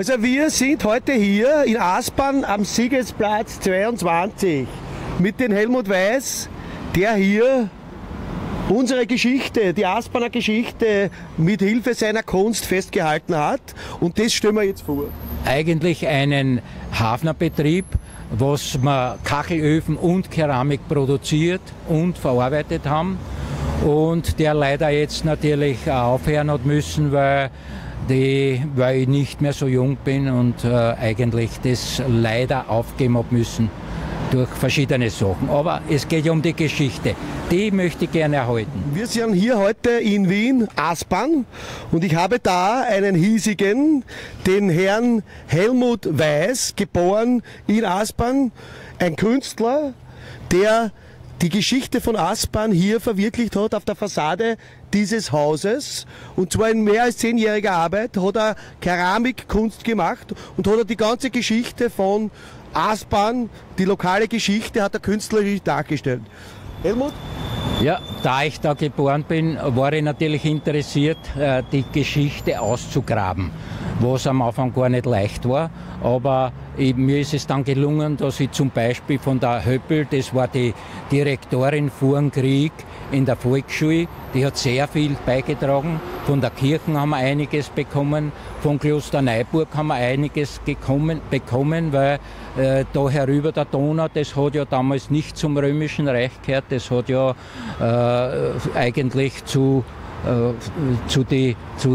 Also wir sind heute hier in Aspern am Siegesplatz 22 mit dem Helmut Weiß, der hier unsere Geschichte, die Asperner Geschichte mit Hilfe seiner Kunst festgehalten hat, und das stellen wir jetzt vor. Eigentlich einen Hafnerbetrieb, was wir Kachelöfen und Keramik produziert und verarbeitet haben, und der leider jetzt natürlich aufhören hat müssen, weil ich nicht mehr so jung bin und eigentlich das leider aufgeben habe müssen durch verschiedene Sachen. Aber es geht ja um die Geschichte. Die möchte ich gerne erhalten. Wir sind hier heute in Wien, Aspern, und ich habe da einen hiesigen, den Herrn Helmut Weiß, geboren in Aspern, ein Künstler, der die Geschichte von Aspern hier verwirklicht hat auf der Fassade dieses Hauses, und zwar in mehr als 10-jähriger Arbeit hat er Keramikkunst gemacht und hat er die ganze Geschichte von Aspern, die lokale Geschichte, hat er künstlerisch dargestellt. Helmut? Ja, da ich da geboren bin, war ich natürlich interessiert, die Geschichte auszugraben, was am Anfang gar nicht leicht war. Aber mir ist es dann gelungen, dass ich zum Beispiel von der Höppel, das war die Direktorin vor dem Krieg in der Volksschule, die hat sehr viel beigetragen. Von der Kirche haben wir einiges bekommen, von Kloster Neuburg haben wir einiges bekommen, weil da herüber der Donau, das hat ja damals nicht zum Römischen Reich gehört, das hat ja eigentlich zu die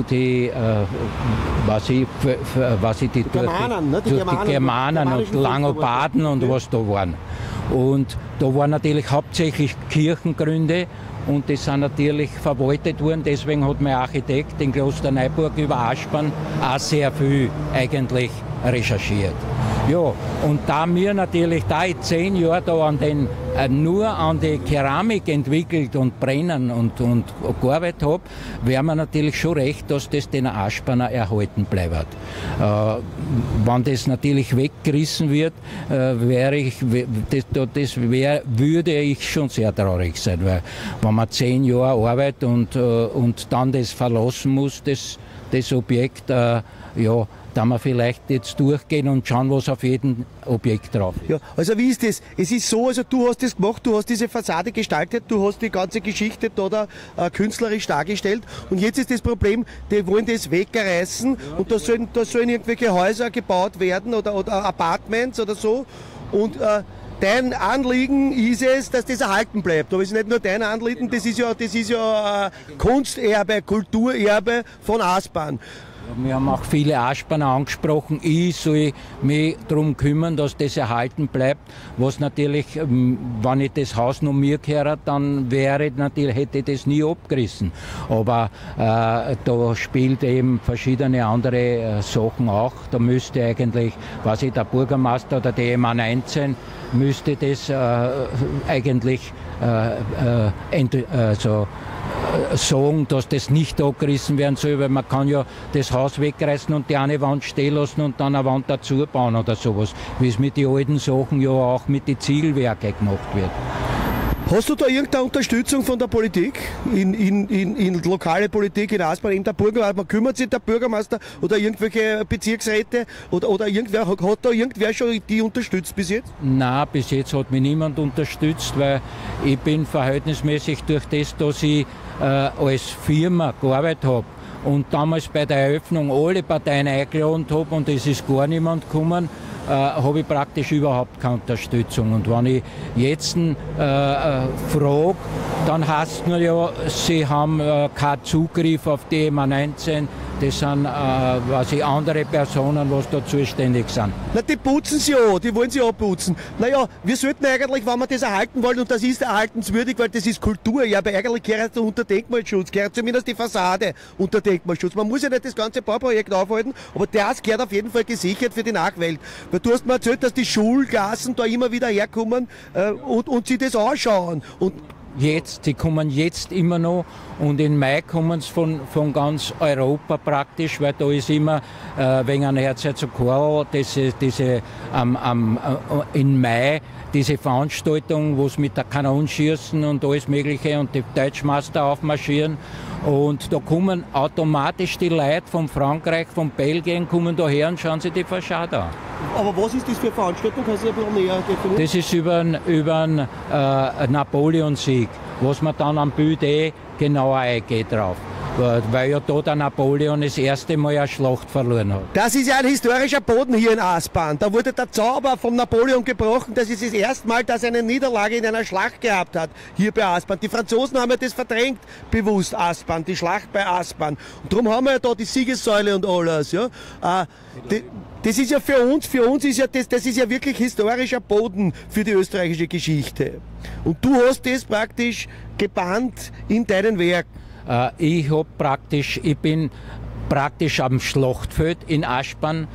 Germanen und Langobarden und was da waren. Und da waren natürlich hauptsächlich Kirchengründe, und die sind natürlich verwaltet worden. Deswegen hat mein Architekt in Kloster Neuburg über Aspern auch sehr viel eigentlich recherchiert. Ja, und da ich 10 Jahre da nur an die Keramik entwickelt und brennen und gearbeitet habe, wäre mir natürlich schon recht, dass das den Asperner erhalten bleibt. Wenn das natürlich weggerissen wird, würde ich schon sehr traurig sein, weil wenn man 10 Jahre arbeitet und dann das verlassen muss, das Objekt, ja, da wir vielleicht jetzt durchgehen und schauen, was auf jedem Objekt drauf ist. Ja, also wie ist das? Es ist so, also du hast das gemacht, du hast diese Fassade gestaltet, du hast die ganze Geschichte da künstlerisch dargestellt, und jetzt ist das Problem, die wollen das wegreißen, ja, und da sollen irgendwelche Häuser gebaut werden oder Apartments oder so, und dein Anliegen ist es, dass das erhalten bleibt. Aber es ist nicht nur dein Anliegen, das ist ja Kunsterbe, Kulturerbe von Aspern. Wir haben auch viele Asperner angesprochen. Ich soll mich darum kümmern, dass das erhalten bleibt. Was natürlich, wenn ich das Haus noch mir gehört, dann hätte ich das nie abgerissen. Aber da spielt eben verschiedene andere Sachen auch. Da müsste eigentlich, der Bürgermeister oder die MA19 müsste das eigentlich sagen, dass das nicht abgerissen werden soll, weil man kann ja das Haus wegreißen und die eine Wand stehen lassen und dann eine Wand dazu bauen oder sowas, wie es mit den alten Sachen ja auch mit den Ziegelwerken gemacht wird. Hast du da irgendeine Unterstützung von der Politik, in lokale Politik in Aspern, in der Bürgermeister, kümmert sich der Bürgermeister oder irgendwelche Bezirksräte oder irgendwer, hat da irgendwer schon die unterstützt bis jetzt? Nein, bis jetzt hat mich niemand unterstützt, weil ich bin verhältnismäßig durch das, dass ich als Firma gearbeitet habe und damals bei der Eröffnung alle Parteien eingeladen habe und es ist gar niemand gekommen, habe ich praktisch überhaupt keine Unterstützung. Und wenn ich jetzt frage, dann heißt es nur ja, sie haben keinen Zugriff auf die MA19. Das sind andere Personen, was da zuständig sind. Na, die putzen sie an, die wollen sie abputzen. Naja, wir sollten eigentlich, wenn wir das erhalten wollen, und das ist erhaltenswürdig, weil das ist Kulturerbe, eigentlich gehört es unter Denkmalschutz, gehört zumindest die Fassade unter Denkmalschutz. Man muss ja nicht das ganze Bauprojekt aufhalten, aber das gehört auf jeden Fall gesichert für die Nachwelt. Weil du hast mir erzählt, dass die Schulklassen da immer wieder herkommen und sich das anschauen. Und jetzt, die kommen jetzt immer noch und im Mai kommen sie von ganz Europa praktisch, weil da ist immer wegen einer Herzherzog Karl im Mai diese Veranstaltung, wo es mit der Kanonenschießen und alles Mögliche und die Deutschmeister aufmarschieren. Und da kommen automatisch die Leute von Frankreich, von Belgien, kommen da her und schauen sich die Fassade an. Aber was ist das für eine Veranstaltung? Kannst du ein bisschen näher definieren? Das ist über einen Napoleon-Sieg, was man dann am Bild genauer eingeht drauf. Weil ja da der Napoleon das erste Mal eine Schlacht verloren hat. Das ist ja ein historischer Boden hier in Aspern. Da wurde der Zauber von Napoleon gebrochen. Das ist das erste Mal, dass er eine Niederlage in einer Schlacht gehabt hat, hier bei Aspern. Die Franzosen haben ja das verdrängt, bewusst, Aspern, die Schlacht bei Aspern. Und darum haben wir ja da die Siegessäule und alles. Ja. Das ist ja für uns ist ja das ist ja wirklich historischer Boden für die österreichische Geschichte. Und du hast das praktisch gebannt in deinen Werken. Ich bin praktisch am Schlachtfeld in Aspern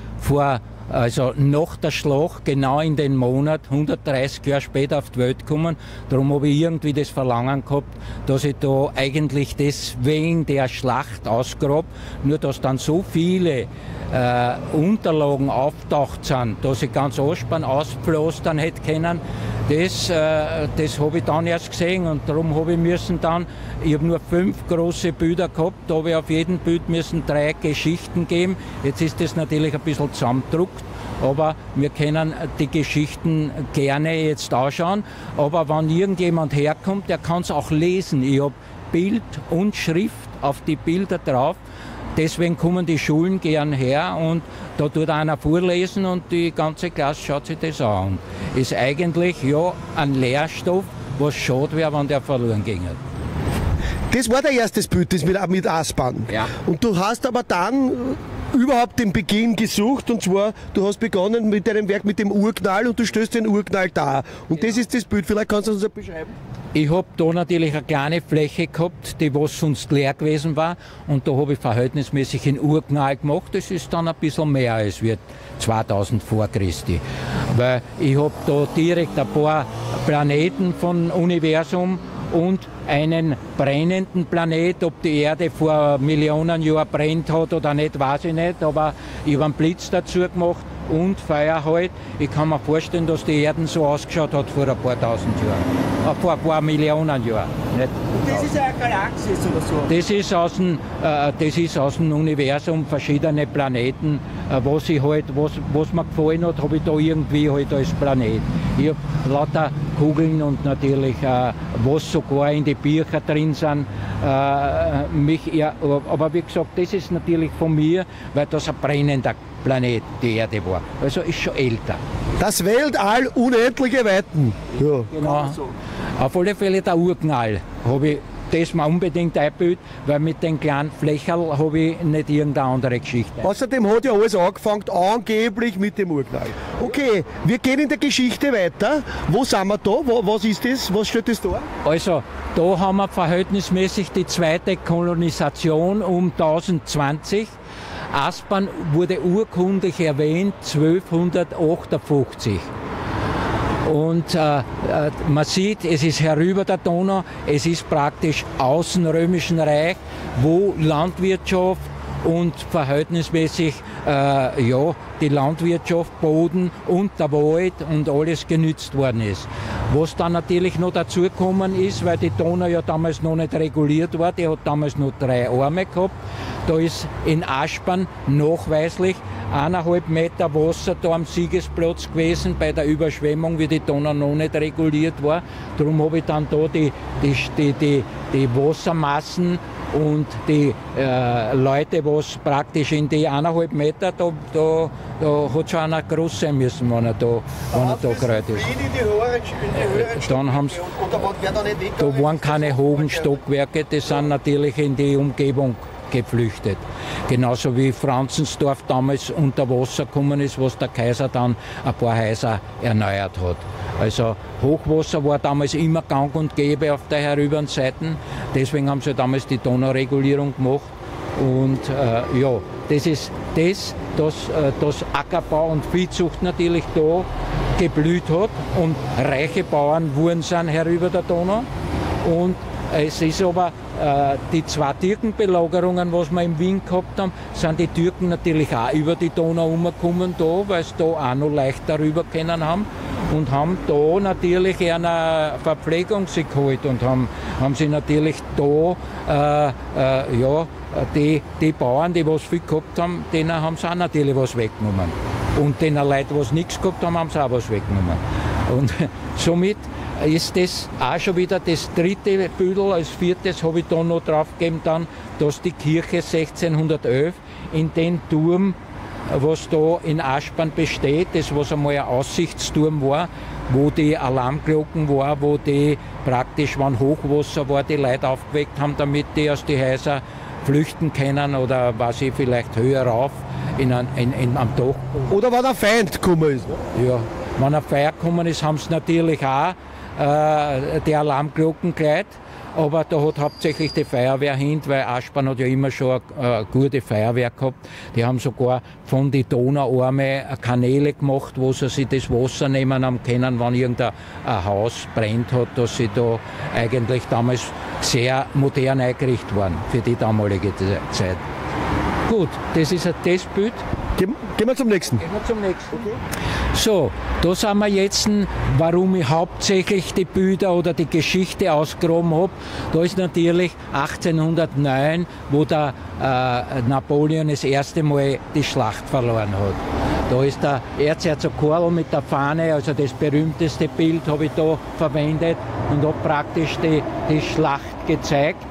also nach der Schlacht, genau in den Monat, 130 Jahre später auf die Welt gekommen. Darum habe ich irgendwie das Verlangen gehabt, dass ich da eigentlich deswegen der Schlacht ausgrabe, nur dass dann so viele Unterlagen auftaucht sind, dass ich ganz Aspern auspflastern hätte können. Das habe ich dann erst gesehen und darum habe ich habe nur 5 große Bilder gehabt, da habe ich auf jedem Bild müssen 3 Geschichten geben. Jetzt ist das natürlich ein bisschen zusammengedruckt, aber wir können die Geschichten gerne jetzt anschauen. Aber wenn irgendjemand herkommt, der kann es auch lesen. Ich habe Bild und Schrift auf die Bilder drauf. Deswegen kommen die Schulen gern her und da tut einer vorlesen und die ganze Klasse schaut sich das an. Ist eigentlich ja ein Lehrstoff, was schade wäre, wenn der verloren ginge. Das war der erste Bild, das mit Aspern. Ja. Und du hast aber dann überhaupt den Beginn gesucht, und zwar, du hast begonnen mit deinem Werk mit dem Urknall und du stößt den Urknall dar. Und genau. Das ist das Bild, vielleicht kannst du uns das beschreiben. Ich habe da natürlich eine kleine Fläche gehabt, die was sonst leer gewesen war, und da habe ich verhältnismäßig einen Urknall gemacht. Das ist dann ein bisschen mehr als wird 2000 vor Christi. Weil ich habe da direkt ein paar Planeten vom Universum und einen brennenden Planet. Ob die Erde vor Millionen Jahren brennt hat oder nicht, weiß ich nicht, aber ich habe einen Blitz dazu gemacht und Feuer halt. Ich kann mir vorstellen, dass die Erde so ausgeschaut hat vor ein paar tausend Jahren, vor ein paar Millionen Jahren. Nicht? Und das ist ja eine Galaxis oder so? Das ist aus dem Universum, verschiedene Planeten. Was mir gefallen hat, habe ich da irgendwie halt als Planet. Ich habe lauter Kugeln und natürlich, was sogar in die Bücher drin sind. Aber wie gesagt, das ist natürlich von mir, weil das ein brennender Planet, die Erde war. Also ist schon älter. Das Weltall, unendliche Weiten. Ja. Genau. Auf alle Fälle der Urknall habe ich das mal unbedingt eingebildet, weil mit den kleinen Flächerl habe ich nicht irgendeine andere Geschichte. Außerdem hat ja alles angefangen, angeblich mit dem Urknall. Okay, wir gehen in der Geschichte weiter. Wo sind wir da? Was ist das? Was steht das da? Also, da haben wir verhältnismäßig die zweite Kolonisation um 1020. Aspern wurde urkundlich erwähnt 1258. Und man sieht, es ist herüber der Donau, es ist praktisch außen Römischen Reich, wo Landwirtschaft und verhältnismäßig die Landwirtschaft, Boden und der Wald und alles genützt worden ist. Was dann natürlich noch dazu gekommen ist, weil die Donau ja damals noch nicht reguliert war, die hat damals nur 3 Arme gehabt. Da ist in Aspern nachweislich 1,5 Meter Wasser da am Siegesplatz gewesen bei der Überschwemmung, wie die Donau noch nicht reguliert war. Darum habe ich dann da die Wassermassen und die Leute, was praktisch in die 1,5 Meter, da hat schon einer groß sein müssen, wenn er da gerät ist. Dann haben sie, da waren keine hohen Stockwerke, die sind natürlich in die Umgebung geflüchtet. Genauso wie Franzensdorf damals unter Wasser gekommen ist, was der Kaiser dann ein paar Häuser erneuert hat. Also Hochwasser war damals immer gang und gäbe auf der herüberen Seiten. Deswegen haben sie damals die Donauregulierung gemacht. Und das ist dass Ackerbau und Viehzucht natürlich da geblüht hat und reiche Bauern wurden sind herüber der Donau. Und es ist aber die zwei Türkenbelagerungen, was wir in Wien gehabt haben, sind die Türken natürlich auch über die Donau umgekommen, da, weil sie da auch noch leicht darüber können haben. Und haben da natürlich eine Verpflegung sich geholt und haben sie natürlich da, die Bauern, die was viel gehabt haben, denen haben sie auch natürlich was weggenommen. Und den Leuten, die nichts gehabt haben, haben sie auch was weggenommen. Und somit ist das auch schon wieder das dritte Büdel. Als viertes habe ich da noch draufgegeben, dann, dass die Kirche 1611 in den Turm, was da in Aspern besteht, das was einmal ein Aussichtsturm war, wo die Alarmglocken war, wo die praktisch, wenn Hochwasser war, die Leute aufgeweckt haben, damit die aus den Häusern flüchten können oder was ich vielleicht höher rauf am Dach. Oder wenn ein Feind gekommen ist. Ja, wenn ein Feind gekommen ist, haben sie natürlich auch die Alarmglocken geleitet. Aber da hat hauptsächlich die Feuerwehr hin, weil Aspern hat ja immer schon eine gute Feuerwehr gehabt. Die haben sogar von den Donauarme Kanäle gemacht, wo sie sich das Wasser nehmen haben können, wenn irgendein Haus brennt hat, dass sie da eigentlich damals sehr modern eingerichtet waren für die damalige Zeit. Gut, das ist das Bild. Gehen wir zum nächsten. Gehen wir zum nächsten. Okay. So, da sind wir jetzt, warum ich hauptsächlich die Bilder oder die Geschichte ausgegraben habe. Da ist natürlich 1809, wo der Napoleon das erste Mal die Schlacht verloren hat. Da ist der Erzherzog Karl mit der Fahne, also das berühmteste Bild habe ich da verwendet und habe praktisch die Schlacht gezeigt,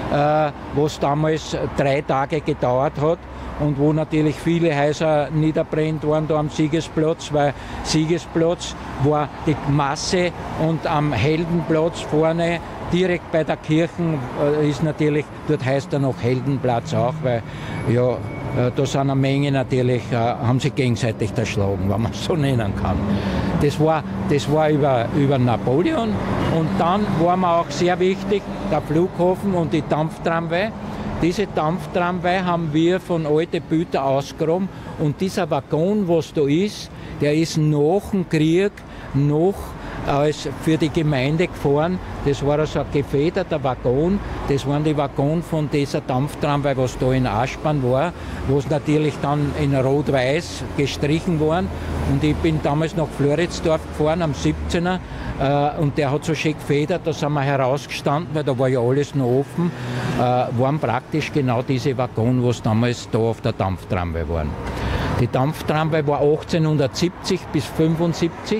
was damals 3 Tage gedauert hat. Und wo natürlich viele Häuser niederbrennt waren da am Siegesplatz, weil Siegesplatz war die Masse und am Heldenplatz vorne direkt bei der Kirche ist natürlich, dort heißt er noch Heldenplatz auch, weil ja, da sind eine Menge natürlich, haben sich gegenseitig erschlagen, wenn man es so nennen kann. Das war über Napoleon und dann war mir auch sehr wichtig, der Flughafen und die Dampftramway. Diese Dampftramway haben wir von alten Bildern ausgegraben und dieser Waggon, was da ist, der ist nach dem Krieg noch als für die Gemeinde gefahren. Das war also ein gefederter Waggon. Das waren die Waggons von dieser Dampftramway, was da in Aspern war, wo es natürlich dann in Rot-Weiß gestrichen waren. Und ich bin damals nach Floridsdorf gefahren, am 17er, und der hat so schön gefedert, da sind wir herausgestanden, weil da war ja alles noch offen, waren praktisch genau diese Waggons, was damals da auf der Dampftramway waren. Die Dampftramway war 1870 bis 1875.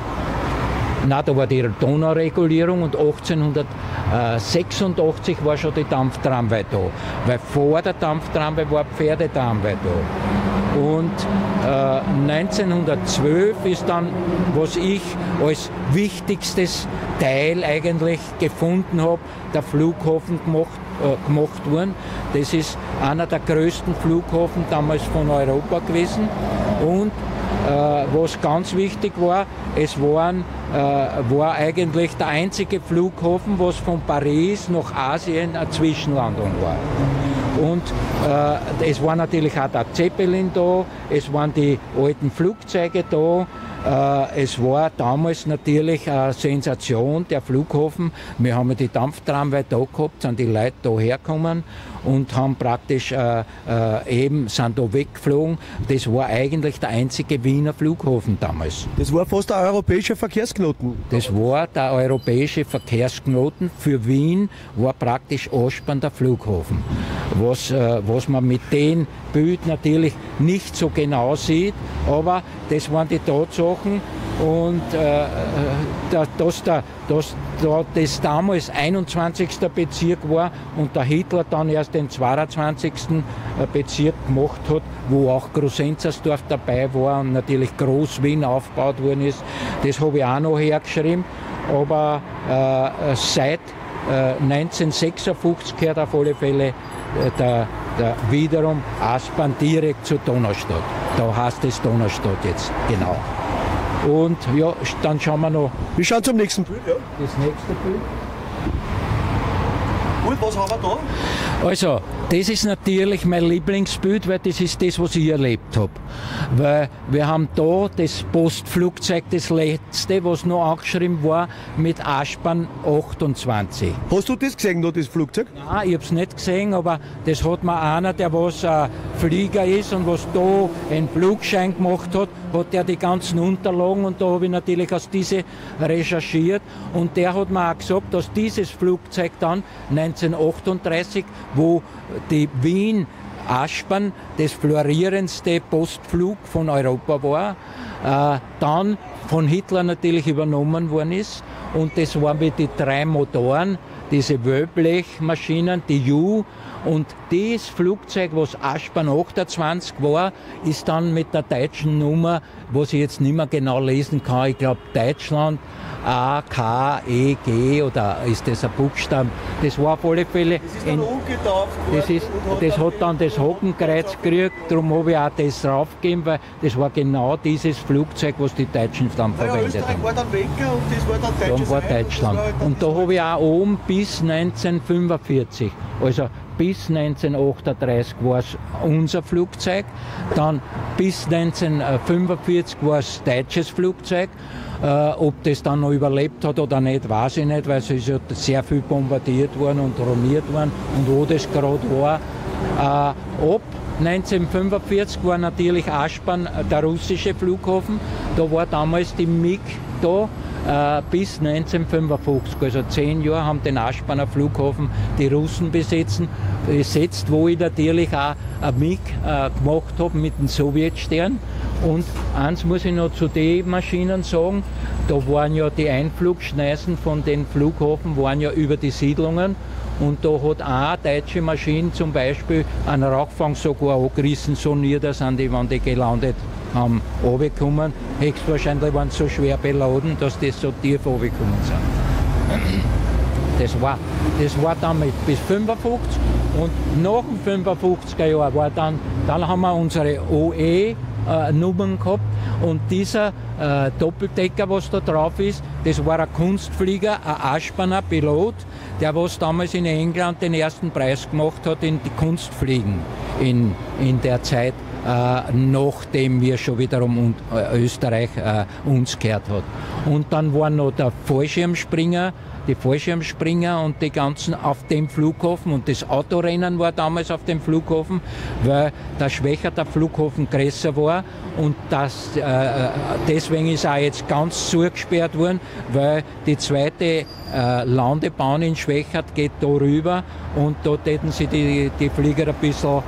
Nein, da war die Donauregulierung und 1886 war schon die Dampftramway da. Weil vor der Dampftramway war die Pferdetramway da. Und 1912 ist dann, was ich als wichtigstes Teil eigentlich gefunden habe, der Flughafen gemacht worden. Das ist einer der größten Flughafen damals von Europa gewesen. Und was ganz wichtig war, es war eigentlich der einzige Flughafen, was von Paris nach Asien eine Zwischenlandung war. Und es war natürlich auch der Zeppelin da, es waren die alten Flugzeuge da. Es war damals natürlich eine Sensation, der Flughafen. Wir haben die Dampftramway da gehabt, sind die Leute da hergekommen und haben praktisch sind da weggeflogen. Das war eigentlich der einzige Wiener Flughafen damals. Das war fast ein europäischer Verkehrsknoten. Das war der europäische Verkehrsknoten. Für Wien war praktisch Aspern der Flughafen. Was man mit den Bildern natürlich nicht so genau sieht, aber das waren die Tatsachen. Und dass das damals 21. Bezirk war und der Hitler dann erst den 22. Bezirk gemacht hat, wo auch Groß-Enzersdorf dabei war und natürlich Groß-Wien aufgebaut worden ist, das habe ich auch noch hergeschrieben. Aber seit 1956 gehört auf alle Fälle wiederum Aspern direkt zur Donaustadt. Da heißt es Donaustadt jetzt, genau. Und ja, dann schauen wir noch. Wir schauen zum nächsten Bild. Ja. Das nächste Bild. Gut, was haben wir da? Also, das ist natürlich mein Lieblingsbild, weil das ist das, was ich erlebt habe. weil wir haben da das Postflugzeug, das letzte, was noch angeschrieben war, mit Aspern 28. Hast du das gesehen, noch das Flugzeug? Nein, ich habe es nicht gesehen, aber das hat mir einer, der was Flieger ist und was da einen Flugschein gemacht hat, hat der die ganzen Unterlagen und da habe ich natürlich aus diese recherchiert und der hat mir auch gesagt, dass dieses Flugzeug dann 1938, wo die Wien Aspern das florierendste Postflug von Europa war, dann von Hitler natürlich übernommen worden ist und das waren mit die 3 Motoren, diese Wellblechmaschinen, die U und das Flugzeug, was Aspern 28 war, ist dann mit der deutschen Nummer, was ich jetzt nicht mehr genau lesen kann, ich glaube Deutschland A, K, E, G oder ist das ein Buchstaben? Das war auf alle Fälle. Das ist dann umgetauft worden. Das hat dann das Hakenkreuz gekriegt, darum habe ich auch das draufgegeben, weil das war genau dieses Flugzeug, was die Deutschen dann verwendet Österreich haben. war dann weg und das war dann Dann Deutsches war Reich. Deutschland. Und da habe ich auch oben bis 1945, also bis 1938 war es unser Flugzeug, dann bis 1945 war es deutsches Flugzeug. Ob das dann noch überlebt hat oder nicht, weiß ich nicht, weil es ist ja sehr viel bombardiert worden und ruiniert worden und wo das gerade war. Ab 1945 war natürlich Aspern der russische Flughafen, da war damals die MiG da. Bis 1955, also 10 Jahre, haben den Asperner Flughafen die Russen besetzt, wo ich natürlich auch ein MiG gemacht habe mit dem Sowjetstern. Und eins muss ich noch zu den Maschinen sagen, da waren ja die Einflugschneisen von den Flughafen waren ja über die Siedlungen. Und da hat eine deutsche Maschine zum Beispiel einen Rauchfang sogar angerissen, so nieder sind die, wenn die gelandet haben, runtergekommen. Höchstwahrscheinlich waren sie so schwer beladen, dass die so tief runtergekommen sind. Das war damit bis 55 und nach dem 55er Jahr war dann haben wir unsere OE-Nummern gehabt und dieser Doppeldecker, was da drauf ist, das war ein Kunstflieger, ein Asperner Pilot, der was damals in England den ersten Preis gemacht hat in die Kunstfliegen in der Zeit, nachdem wir schon wiederum Österreich uns gehört hat. Und dann war noch der Fallschirmspringer, die Fallschirmspringer und die ganzen auf dem Flughafen und das Autorennen war damals auf dem Flughafen, weil der Schwächerter Flughafen größer war und deswegen ist auch jetzt ganz zugesperrt worden, weil die zweite Landebahn in Schwächert geht da rüber und da täten sie die Flieger ein bisschen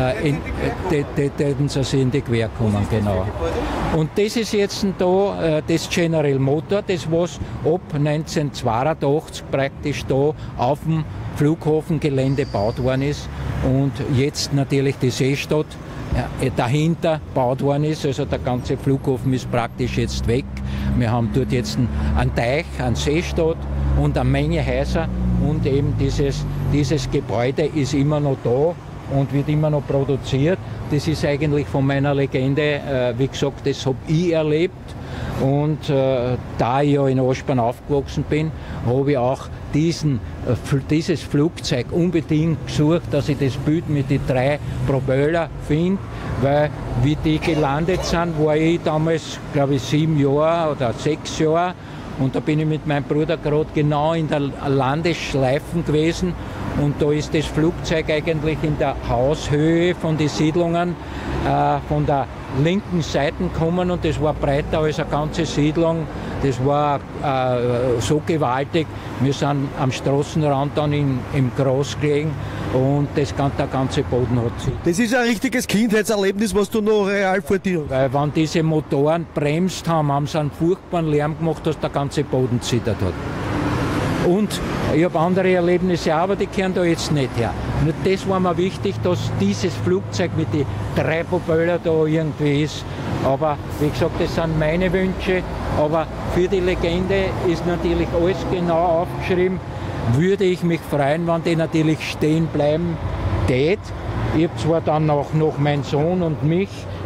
täten sie in die Quer kommen, genau. Und das ist jetzt da das General Motor, das was ab 1982 praktisch da auf dem Flughafengelände gebaut worden ist und jetzt natürlich die Seestadt dahinter gebaut worden ist, also der ganze Flughafen ist praktisch jetzt weg. Wir haben dort jetzt einen Teich, eine Seestadt und eine Menge Häuser und eben dieses Gebäude ist immer noch da und wird immer noch produziert. Das ist eigentlich von meiner Legende, wie gesagt, das habe ich erlebt. Und da ich ja in Aspern aufgewachsen bin, habe ich auch dieses Flugzeug unbedingt gesucht, dass ich das Bild mit den 3 Propeller finde, weil wie die gelandet sind, war ich damals, glaube ich, 7 Jahre oder 6 Jahre. Und da bin ich mit meinem Bruder gerade genau in der Landesschleifen gewesen. Und da ist das Flugzeug eigentlich in der Haushöhe von den Siedlungen von der linken Seite gekommen und das war breiter als eine ganze Siedlung. Das war so gewaltig. Wir sind am Straßenrand dann im Gras gelegen und der ganze Boden hat sich. Das ist ein richtiges Kindheitserlebnis, was du noch real vor dir hast. Weil wenn diese Motoren bremst haben sie einen furchtbaren Lärm gemacht, dass der ganze Boden zittert hat. Und ich habe andere Erlebnisse, aber die kehren da jetzt nicht her. Nur das war mir wichtig, dass dieses Flugzeug mit den 3 Propeller da irgendwie ist. Aber wie gesagt, das sind meine Wünsche. Aber für die Legende ist natürlich alles genau aufgeschrieben. Würde ich mich freuen, wenn die natürlich stehen bleiben geht. Ich habe zwar dann auch noch meinen Sohn und mich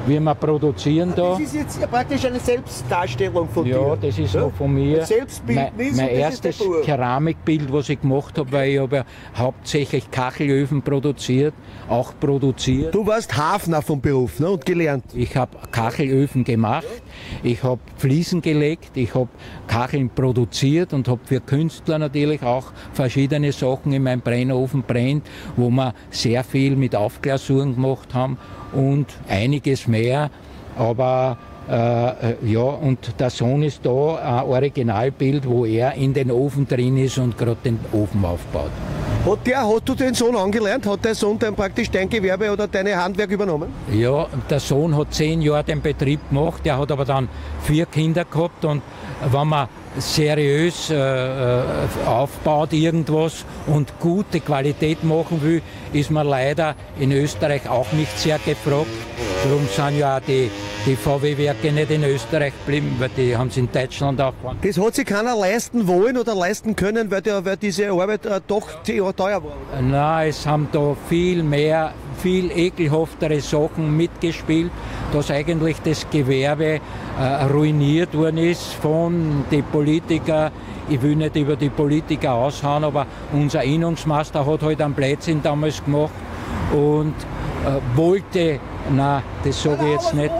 wie wir produzieren da. Das ist jetzt praktisch eine Selbstdarstellung von dir. Ja, das ist noch von mir. Selbstbildnis. Mein erstes Keramikbild, was ich gemacht habe, weil ich habe ja hauptsächlich Kachelöfen produziert, auch produziert. Du warst Hafner vom Beruf, ne, und gelernt. Ich habe Kachelöfen gemacht, ich habe Fliesen gelegt, ich habe Kacheln produziert und habe für Künstler natürlich auch verschiedene Sachen in meinem Brennofen brennt, wo wir sehr viel mit Aufglasuren gemacht haben und einiges mehr. Aber ja, und der Sohn ist da, ein Originalbild, wo er in den Ofen drin ist und gerade den Ofen aufbaut. Hast du den Sohn angelernt? Hat der Sohn dann praktisch dein Gewerbe oder deine Handwerk übernommen? Ja, der Sohn hat 10 Jahre den Betrieb gemacht, der hat aber dann 4 Kinder gehabt und wenn man seriös aufbaut irgendwas und gute Qualität machen will, ist man leider in Österreich auch nicht sehr gefragt. Darum sind ja auch die VW-Werke nicht in Österreich geblieben, weil die haben es in Deutschland auch gemacht. Das hat sich keiner leisten wollen oder leisten können, weil diese Arbeit doch teuer war. Nein, es haben da viel ekelhaftere Sachen mitgespielt, dass eigentlich das Gewerbe ruiniert worden ist von den Politikern. Ich will nicht über die Politiker aushauen, aber unser Innungsmeister hat halt einen Blödsinn damals gemacht und wollte, nein, das sage ich jetzt nicht,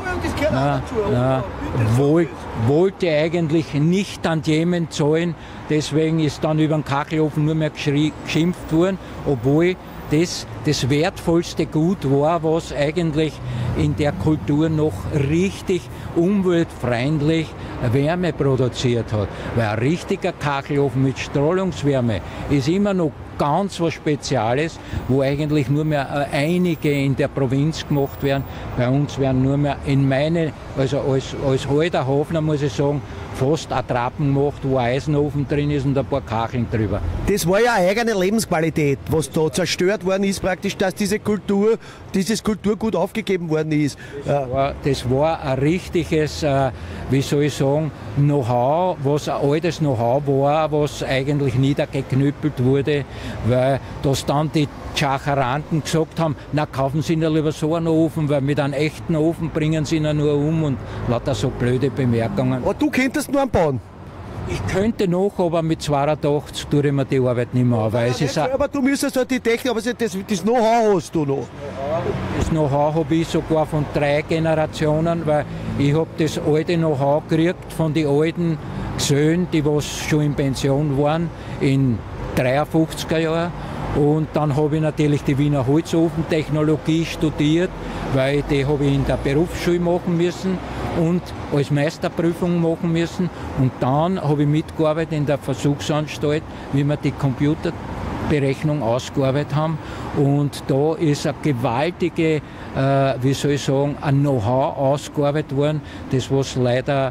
wollte eigentlich nicht an jemanden zahlen, deswegen ist dann über den Kachelofen nur mehr geschimpft worden, obwohl das wertvollste Gut war, was eigentlich in der Kultur noch richtig umweltfreundlich Wärme produziert hat. Weil ein richtiger Kachelofen mit Strahlungswärme ist immer noch ganz was Spezielles, wo eigentlich nur mehr einige in der Provinz gemacht werden. Bei uns werden nur mehr also als alter Hafner muss ich sagen, fast Attrappen gemacht, wo ein Eisenofen drin ist und ein paar Kacheln drüber. Das war ja eine eigene Lebensqualität, was da zerstört worden ist, praktisch, dass dieses Kulturgut aufgegeben worden ist. Das war ein richtiges, wie soll ich sagen, Know-how, was ein altes Know-how war, was eigentlich niedergeknüppelt wurde, weil das dann die Schacheranten gesagt haben, na kaufen Sie ja lieber so einen Ofen, weil mit einem echten Ofen bringen Sie ihn nur um und lauter so blöde Bemerkungen. Aber du könntest nur anbauen? Ich könnte noch, aber mit 82 tue ich mir die Arbeit nicht mehr an. Aber du müsstest halt die Technik, aber das Know-how hast du noch. Das Know-how habe ich sogar von 3 Generationen, weil ich habe das alte Know-how gekriegt von den alten Söhnen, die was schon in Pension waren, in 53er Jahren. Und dann habe ich natürlich die Wiener Holzofentechnologie studiert, weil die habe ich in der Berufsschule machen müssen und als Meisterprüfung machen müssen. Und dann habe ich mitgearbeitet in der Versuchsanstalt, wie wir die Computerberechnung ausgearbeitet haben. Und da ist eine gewaltige, wie soll ich sagen, ein Know-how ausgearbeitet worden, das was leider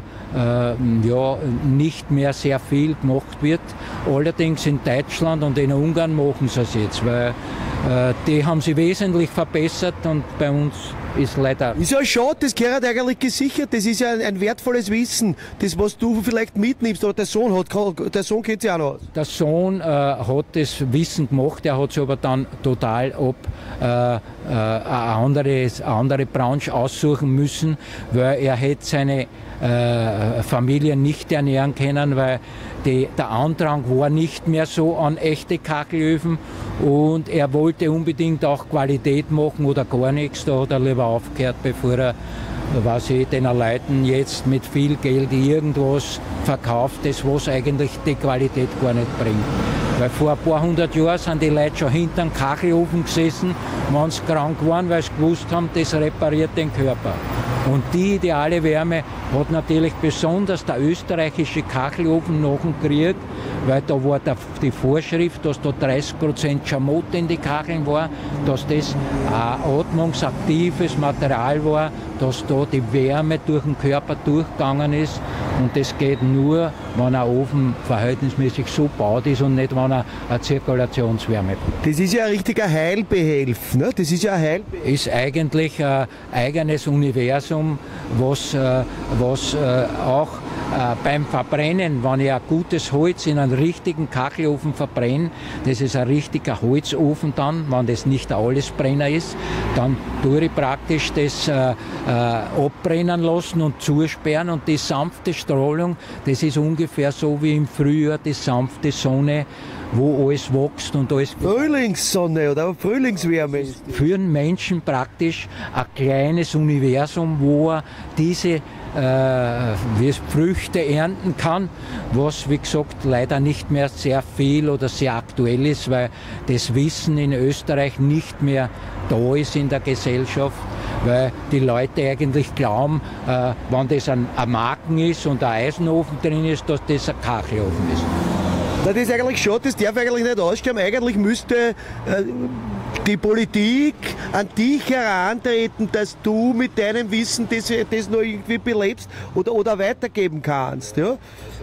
nicht mehr sehr viel gemacht wird. Allerdings in Deutschland und in Ungarn machen sie es jetzt, weil die haben sich wesentlich verbessert und bei uns ist leider... Ist ja schade, das gehört eigentlich gesichert, das ist ja ein wertvolles Wissen, das was du vielleicht mitnimmst, oder der Sohn kennt sich auch noch aus. Der Sohn hat das Wissen gemacht, er hat sich aber dann total eine andere Branche aussuchen müssen, weil er hätte seine Familie nicht ernähren können, weil der Andrang war nicht mehr so an echte Kachelöfen und er wollte unbedingt auch Qualität machen oder gar nichts. Da hat er lieber aufgehört, bevor er den Leuten jetzt mit viel Geld irgendwas verkauft, das was eigentlich die Qualität gar nicht bringt. Weil vor ein paar 100 Jahren sind die Leute schon hinter dem Kachelofen gesessen, wenn sie krank waren, weil sie gewusst haben, das repariert den Körper. Und die ideale Wärme hat natürlich besonders der österreichische Kachelofen nach dem Krieg, weil da war die Vorschrift, dass da 30% Schamot in die Kacheln war, dass das ein atmungsaktives Material war, dass da die Wärme durch den Körper durchgegangen ist. Und das geht nur, wenn ein Ofen verhältnismäßig so gebaut ist und nicht, wenn er eine Zirkulationswärme hat. Das ist ja ein richtiger Heilbehelf, ne? Das ist ja ein Heilbehelf. Ist eigentlich ein eigenes Universum, was auch beim Verbrennen, wenn ich ein gutes Holz in einen richtigen Kachelofen verbrenne, das ist ein richtiger Holzofen dann, wenn das nicht ein Allesbrenner ist, dann tue ich praktisch das abbrennen lassen und zusperren und die sanfte Strahlung, das ist ungefähr so wie im Frühjahr die sanfte Sonne, wo alles wächst und alles. Frühlingssonne oder Frühlingswärme ist. Für einen Menschen praktisch ein kleines Universum, wo er diese Früchte ernten kann, was wie gesagt leider nicht mehr sehr viel oder sehr aktuell ist, weil das Wissen in Österreich nicht mehr da ist in der Gesellschaft, weil die Leute eigentlich glauben, wenn das ein Marken ist und ein Eisenofen drin ist, dass das ein Kachelofen ist. Das ist eigentlich schon, das darf eigentlich nicht aussterben. Eigentlich müsste die Politik an dich herantreten, dass du mit deinem Wissen das noch irgendwie belebst oder weitergeben kannst. Ja?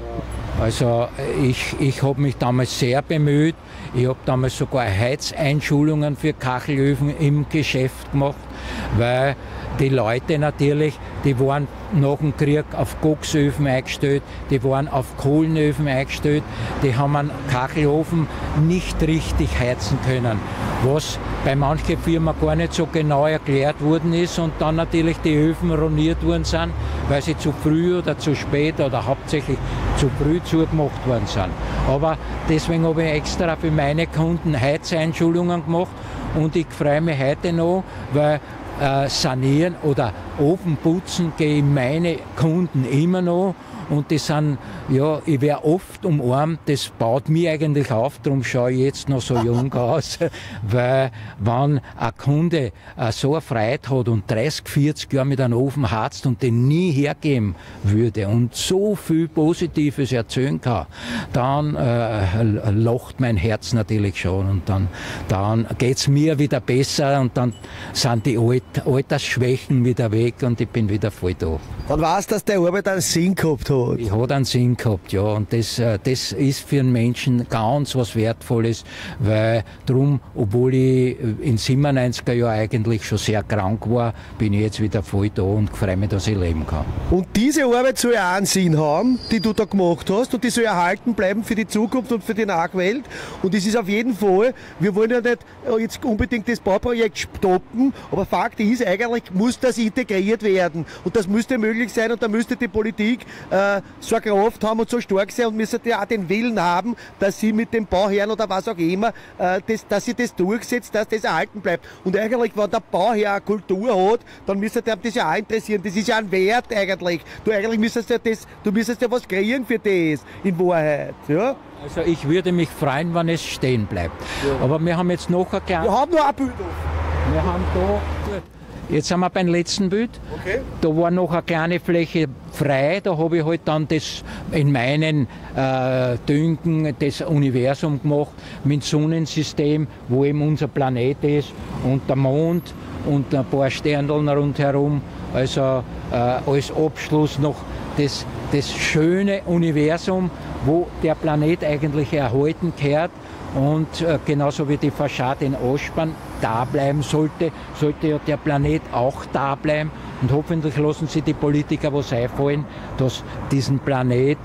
Also ich habe mich damals sehr bemüht. Ich habe damals sogar Heizeinschulungen für Kachelöfen im Geschäft gemacht, weil die Leute natürlich, die waren nach dem Krieg auf Koksöfen eingestellt, die waren auf Kohlenöfen eingestellt, die haben einen Kachelofen nicht richtig heizen können, was bei manchen Firmen gar nicht so genau erklärt worden ist und dann natürlich die Öfen ruiniert worden sind, weil sie zu früh oder zu spät oder hauptsächlich zu früh zugemacht worden sind. Aber deswegen habe ich extra für meine Kunden Heizeinschulungen gemacht und ich freue mich heute noch, weil sanieren oder Ofen putzen gehen meine Kunden immer noch und die sind, ja, ich werde oft umarmt, das baut mich eigentlich auf, darum schaue ich jetzt noch so jung aus, weil wenn ein Kunde so eine Freude hat und 30, 40 Jahre mit einem Ofen heizt und den nie hergeben würde und so viel Positives erzählen kann, dann lacht mein Herz natürlich schon und dann geht es mir wieder besser und dann sind die Altersschwächen wieder weg und ich bin wieder voll da. Dann weißt du, dass der Arbeit einen Sinn gehabt hat. Ich hatte einen Sinn gehabt, ja. Und das ist für einen Menschen ganz was Wertvolles, weil drum, obwohl ich in 97er Jahren eigentlich schon sehr krank war, bin ich jetzt wieder voll da und freue mich, dass ich leben kann. Und diese Arbeit soll ja auch einen Sinn haben, die du da gemacht hast und die soll erhalten bleiben für die Zukunft und für die Nachwelt. Und es ist auf jeden Fall, wir wollen ja nicht jetzt unbedingt das Bauprojekt stoppen, aber Fakt ist, eigentlich muss das integriert werden und das müsste möglich sein und da müsste die Politik so eine Kraft haben und so stark sein und müssen ja auch den Willen haben, dass sie mit dem Bauherrn oder was auch immer, dass sie das durchsetzt, dass das erhalten bleibt. Und eigentlich, wenn der Bauherr eine Kultur hat, dann müsste der das ja auch interessieren. Das ist ja ein Wert eigentlich. Du müsstest ja was kriegen für das, in Wahrheit. Ja? Also ich würde mich freuen, wenn es stehen bleibt. Ja. Aber wir haben jetzt noch ein kleines... Wir haben noch ein Bild auf. Wir haben da... Jetzt sind wir beim letzten Bild. Okay. Da war noch eine kleine Fläche frei. Da habe ich halt dann das in meinen Dünken das Universum gemacht mit dem Sonnensystem, wo eben unser Planet ist und der Mond und ein paar Sterneln rundherum. Also als Abschluss noch das schöne Universum, wo der Planet eigentlich erhalten gehört. Und genauso wie die Fassade in Aschban da bleiben sollte ja der Planet auch da bleiben. Und hoffentlich lassen sich die Politiker was einfallen, dass diesen Planet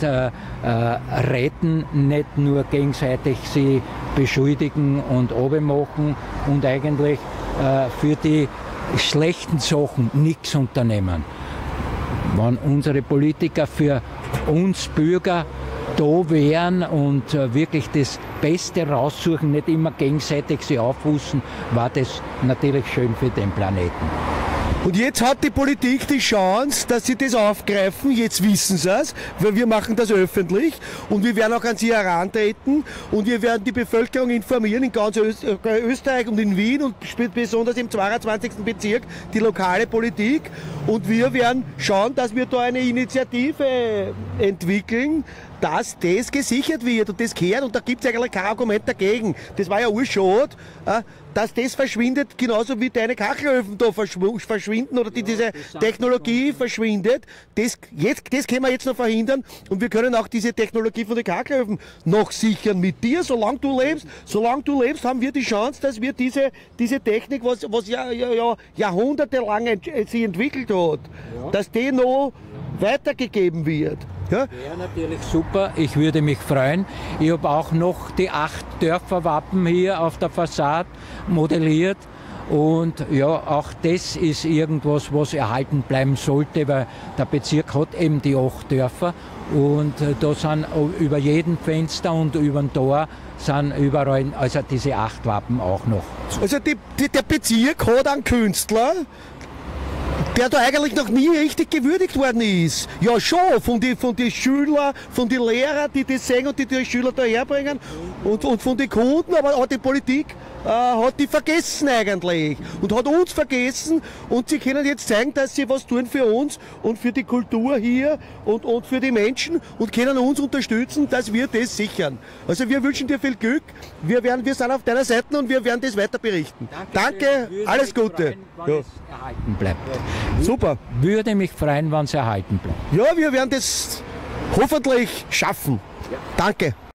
retten, nicht nur gegenseitig sie beschuldigen und abmachen und eigentlich für die schlechten Sachen nichts unternehmen. Wenn unsere Politiker für uns Bürger da wären und wirklich das Beste raussuchen, nicht immer gegenseitig sie aufhusten, war das natürlich schön für den Planeten. Und jetzt hat die Politik die Chance, dass sie das aufgreifen. Jetzt wissen sie es, weil wir machen das öffentlich und wir werden auch an sie herantreten und wir werden die Bevölkerung informieren in ganz Österreich und in Wien und besonders im 22. Bezirk, die lokale Politik. Und wir werden schauen, dass wir da eine Initiative entwickeln, dass das gesichert wird und das gehört und da gibt es eigentlich kein Argument dagegen. Das war ja urschade, dass das verschwindet, genauso wie deine Kachelöfen da verschwinden oder diese Technologie verschwindet. Das können wir jetzt noch verhindern und wir können auch diese Technologie von den Kachelöfen noch sichern mit dir, solange du lebst, haben wir die Chance, dass wir diese Technik, was ja jahrhundertelang sie entwickelt hat, dass die noch weitergegeben wird. Ja? Wäre natürlich super, ich würde mich freuen. Ich habe auch noch die 8 Dörferwappen hier auf der Fassade modelliert. Und ja, auch das ist irgendwas, was erhalten bleiben sollte, weil der Bezirk hat eben die 8 Dörfer. Und da sind über jedem Fenster und über dem Tor sind überall, also diese 8 Wappen auch noch. Also der Bezirk hat einen Künstler, der da eigentlich noch nie richtig gewürdigt worden ist. Ja schon, von den Schülern, von den Lehrern, die das sehen und die Schüler da herbringen und von den Kunden, aber auch die Politik hat die vergessen eigentlich und hat uns vergessen und sie können jetzt zeigen, dass sie was tun für uns und für die Kultur hier und für die Menschen und können uns unterstützen, dass wir das sichern. Also wir wünschen dir viel Glück, wir sind auf deiner Seite und wir werden das weiter berichten. Danke, alles Gute. Wenn es erhalten bleibt. Super. Würde mich freuen, wenn es erhalten bleibt. Ja, wir werden das hoffentlich schaffen. Danke.